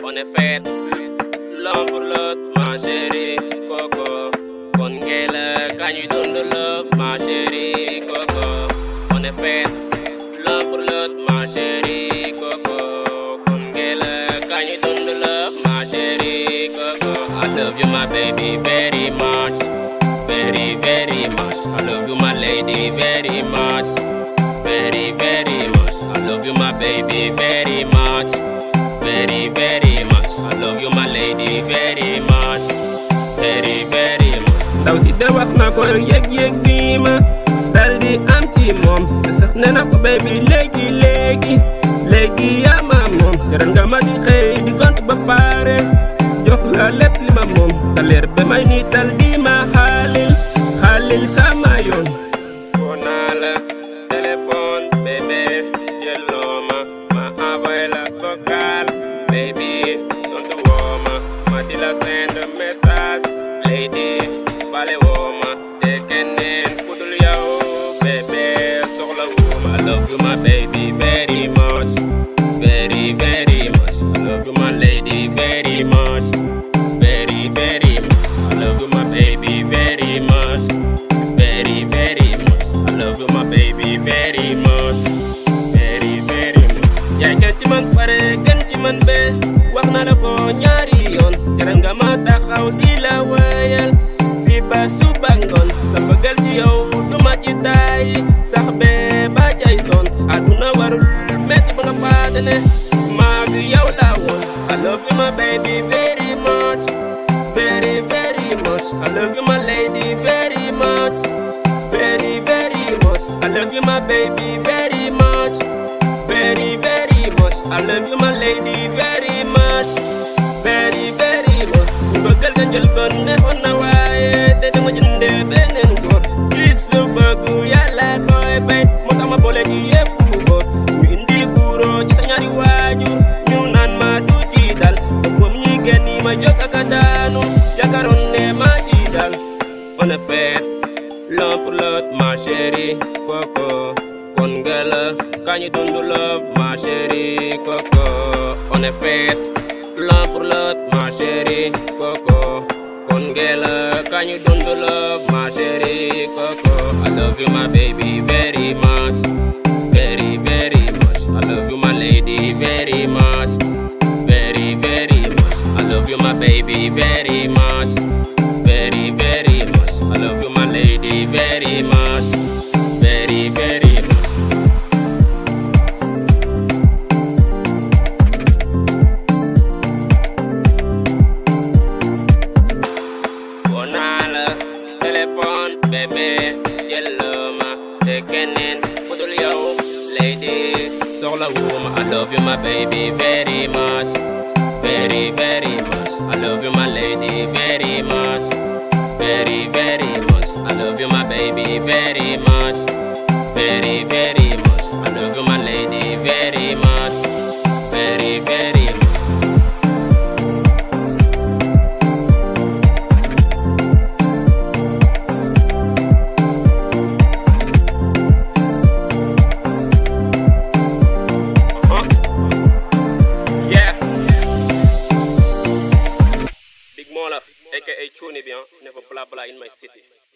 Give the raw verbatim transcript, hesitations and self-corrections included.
on est fait, l'un pour l'autre, ma chérie, coco. Con gueule, quand you donne de love, ma chérie, coco. On est fait, l'un pour l'autre, ma chérie, coco. Con gueule, quand you donne de love, ma chérie, coco. I love you, my baby, very much, very, very much. I love you, my lady, very much, very, very much. I love you, my baby, very much, very, very much. I love you, my lady, very much, very, very much. Daw si de wax na ko yeg yeg bi ma daldi am ci mom sax nee na ko baby léegi léegi léegi yaa ma moom jaral nga ma di xëy di gont ba pare jox la lépp li ma moom salaire ba may ni dal di ma xaalil xaalil sama yoon woo naa la téléphone bébé jëloo ma ma envoyé la vocal baby tontu woo ma ma di la send message lady fale woo ma te keneen ku dul yow bébé soxla woo ma I love you my baby very much, very very much. I love you my lady very much, very very much. I love you my baby very much, very very much. I love you my baby very much, very very much. Yaay gën ci man pare gën ci man be wax na la ko ñaari yoon jaral nga ma taxaw di la wayal ba suba ngoon sa bëggal ci yow du ma ci taay sax bee ba cay son aduna warul metti ba nga faate ne maa ngi yow laa woon I love you my baby very much, very very much. I love you my lady very much, very very much. I love you my baby very much, very very much. I love you my lady very much, very very much. bëggal nga jël bon neexoon na waaye te dama jëndee beneen góor gis su bëggu yàlla koy fay moo tax ma boole ci yëpp góor ñu indi kuuroo ci sa ñaari waajur ñu naan ma du ci dal te moom ñi génn yi ma jóg ak a daanu yaakaaroon ne ma ci dal on est fait l'un pour l'autre ma chérie coco kon nga la kañu dund love ma chérie coco on est fait l'un pour l'autre ma chérie coco con gueule quand you don't love ma chérie coco I love you my baby very much, very very much. I love you my lady very much, very very much. I love you my baby very much, very very much. I love you my lady very much, very very much. Téléphone bébé jëloo ma te keneen ku dul yow lady soxla woo ma I love you my baby very much, very very much. I love you my lady very much, very very much. I love you my baby very much, very very much. I love you my lady very much, very very much. aka Choni bien, never blah blah in my city.